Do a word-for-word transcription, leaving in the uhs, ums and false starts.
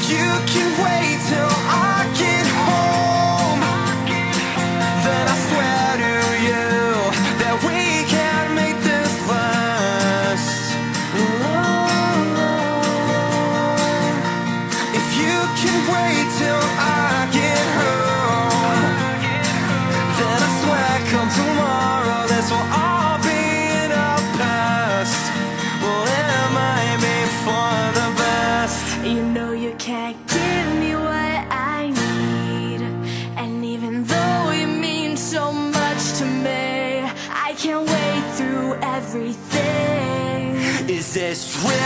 you can wait till I get home, then I swear to you that we can make this last. If you can wait till I get home, then I swear come tomorrow this will all be in our past. Well, it might be for the best. You know you can't give me what I need, and even though you mean so much to me, I can't wait through everything. Is this real?